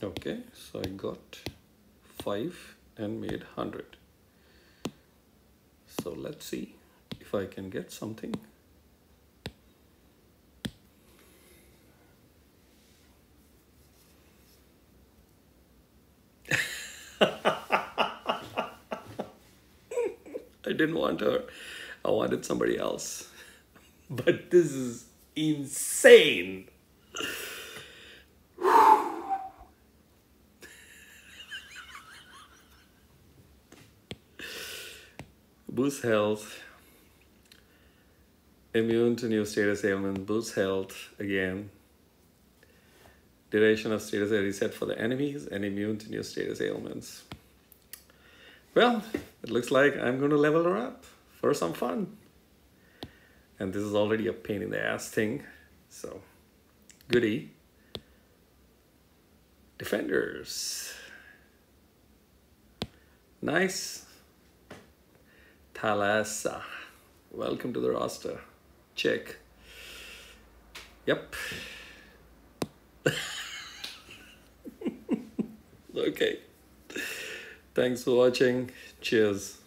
Okay, so I got 5 and made 100. So let's see if I can get something. I didn't want her. I wanted somebody else. But this is insane. Boost health. Immune to new status ailment. Boost health again. Duration of status reset for the enemies and immune to new status ailments. Well, it looks like I'm going to level her up for some fun. And this is already a pain in the ass thing. So, goody. Defenders. Nice. Thalassa. Welcome to the roster. Check. Yep. Okay. Thanks for watching. Cheers.